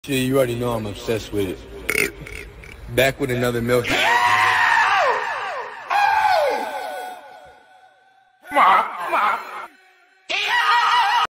Shit, you already know I'm obsessed with it. Back with another milk. Ma.